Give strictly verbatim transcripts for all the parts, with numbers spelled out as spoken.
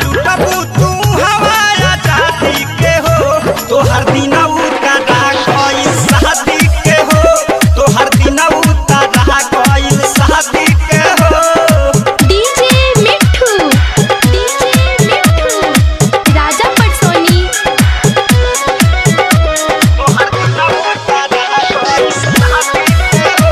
लुटबू तू हवाया जाती के हो तो हर दिन उतारा कोई शादी के हो तो हर दिन उतारा कोई शादी के हो। डीजे मिठू डीजे मिठू राजा पटसोनी तो हर दिन उतारा कोई शादी के हो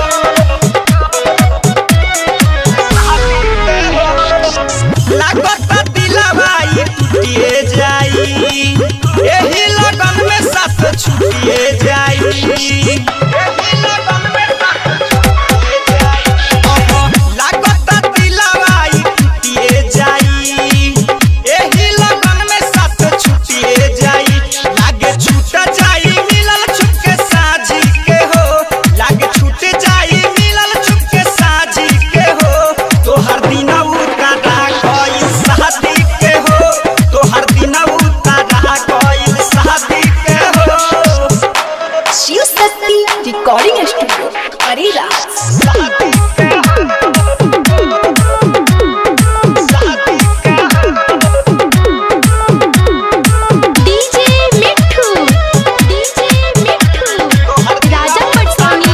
लागत दिलवाई टूटिए जाई एही लगन में साथ छूटिए जाई एही लगन में साथ छूटिए जाई लागत दिलवाई टूटिए जाई एही लगन में साथ छूटिए जाई लागे छूट जाई मिलल छुपके साझी के हो लागे छूट जाई मिलल छुपके साझी के हो तो हर दिन उतारा कोई शादी के हो तो हर दिन उतारा कोई शादी के हो। शिव शक्ति रिकॉर्डिंग स्टूडियो अरे राज शादी के हो शादी के हो डीजे मिठू डीजे मिठू राजा पटसोनी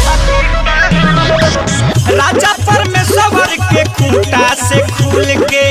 राजा परमेश्वर के खूंटा से खुल के